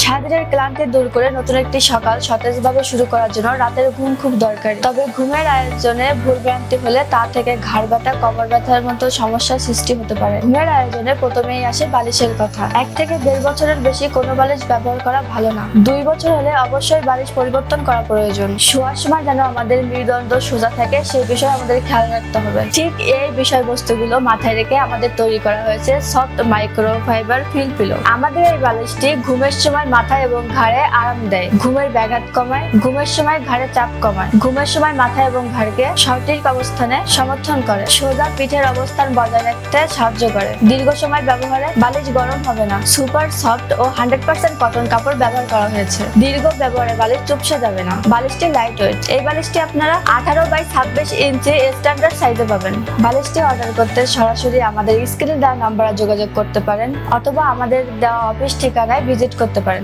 সারাদিনের ক্লান্তি দূর করে নতুন একটি সকাল সতেজভাবে শুরু করার জন্য রাতের ঘুম খুব দরকারি। তবে ঘুমের আয়োজনে ভুলভ্রান্তি হলে তা থেকে ঘাড় ব্যথা, কোমর ব্যথার মতো সমস্যার সৃষ্টি হতে পারে। ঘুমের আয়োজনে প্রথমেই আসে বালিশের কথা। 1 থেকে 1.5 বছরের বেশি কোনো বালিশ ব্যবহার করা ভালো না। 2 বছর হলে অবশ্যই বালিশ পরিবর্তন করা প্রয়োজন। শোয়ার সময় যেন আমাদের মেরুদণ্ড সোজা থাকে সেই বিষয়ে আমাদের খেয়াল রাখতে হবে। ঠিক এই বিষয়বস্তুগুলো মাথায় রেখে আমাদের তৈরি করা হয়েছে সফট মাইক্রোফাইবার ফিল পিলো। আমাদের এই বালিশটি ঘুমের সময় মাথা এবং ঘাড়ে আরাম দেয়, ঘুমের ব্যাঘাত কমায়, ঘুমের সময় ঘাড়ে চাপ কমায়, ঘুমের সময় মাথা এবং ঘাড়কে সঠিক অবস্থানে সমর্থন করে, সোজা পিঠের অবস্থান বজায় রাখতে সাহায্য করে। দীর্ঘ সময় ব্যবহারে বালিশ গরম হবে না। সুপার সফট ও 100% কটন কাপড় ব্যবহার করা হয়েছে। দীর্ঘ ব্যবহারে বালিশ চুপসে যাবে না। বালিশটি লাইট ওয়েট। এই বালিশটি আপনারা 18x26 ইঞ্চি স্ট্যান্ডার্ড সাইজে পাবেন। বালিশটি অর্ডার করতে সরাসরি আমাদের স্ক্রিনে দেওয়া নাম্বারে যোগাযোগ করতে পারেন অথবা আমাদের দেওয়া অফিস ঠিকানায় ভিজিট করতে পারেন।